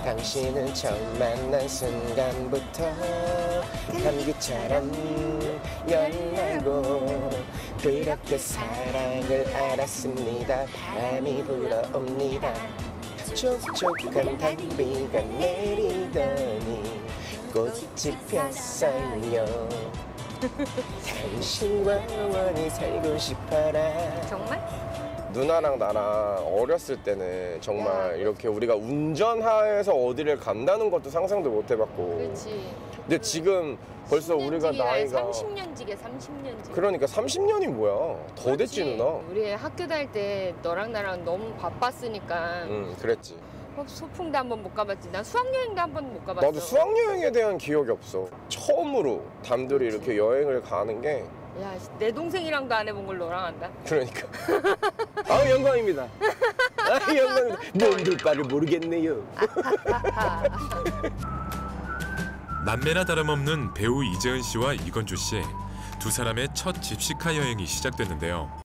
당신을 처음 만난 순간부터 감기처럼 열나고 그렇게 사랑을 알았습니다. 바람이 불어옵니다. 촉촉한 단비가 내리더니 꽃이 폈어요. 당신과 원히 살고 싶어라. 정말? 누나랑 나랑 어렸을 때는 정말 이렇게 우리가 운전하에서 어디를 간다는 것도 상상도 못 해봤고. 그렇지. 근데 지금 벌써 우리가 나이가 30년지게 30년지. 그러니까 30년이 뭐야? 더 됐지 누나. 우리 학교 다닐 때 너랑 나랑 너무 바빴으니까 응, 그랬지. 소풍도 한 번 못 가봤지. 난 수학여행도 한 번 못 가봤어. 나도 수학여행에 대한 기억이 없어. 처음으로 단둘이 이렇게 여행을 가는 게. 야, 내 동생이랑도 안 해본 걸 너랑 한다. 그러니까. 아, 영광입니다. 아, 영광입니다. 뭔들 바를 모르겠네요. 남매나 다름없는 배우 이재은 씨와 이건주 씨. 두 사람의 첫 집시카 여행이 시작됐는데요.